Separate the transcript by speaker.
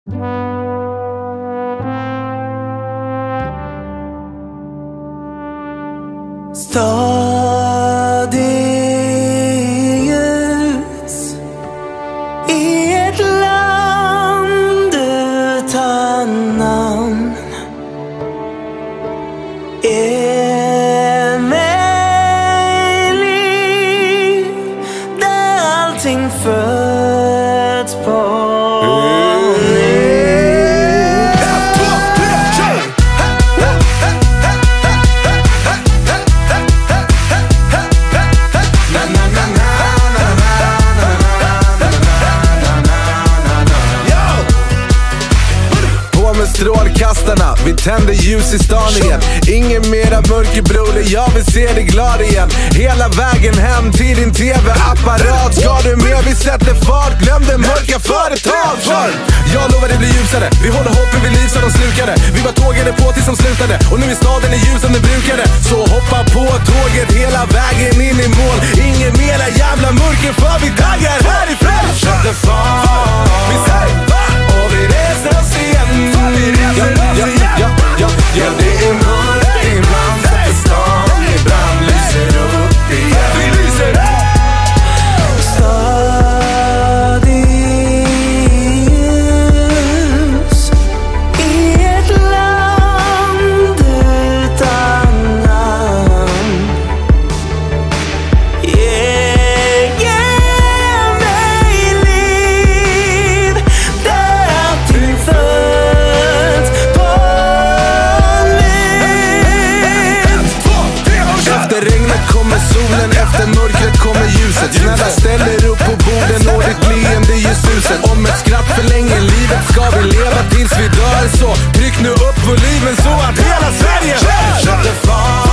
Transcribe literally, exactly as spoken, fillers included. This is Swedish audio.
Speaker 1: Stadius i ett land utan namn är mig liv där allting föds på.
Speaker 2: Strålkastarna, vi tänder ljus i stan igen. Ingen mera mörkerbror, jag vill se dig glad igen. Hela vägen hem till din tv-apparat. Ska du med, vi sätter fart. Glöm det mörka företag. För jag lovar det blir ljusare. Vi håller hoppet vid liv så de slukade. Vi var tågade på tills de slutade. Och nu är staden i ljus som det brukade. Så hoppa på tåget hela vägen in i mål. Ingen mera jävla mörker för vi taggar härifrån. Sätter fart. Vi säger och vi reser oss igen. Ja, ja, ja, ja, ja, det är mörkt ibland, sätter stan i brand, lyser upp igen. Vi lyser
Speaker 1: Stadius i ett land utan namn. Yeah, yeah, mig liv där allting föds på nytt.
Speaker 2: Efter regnet kommer solen, efter mörkret kommer ljuset. Snälla ställer upp på borden och ditt leende ljususet. Om ett skratt förlänger livet ska vi leva tills vi dör. Så tryck nu upp volymen så att hela Sverige sätter fart.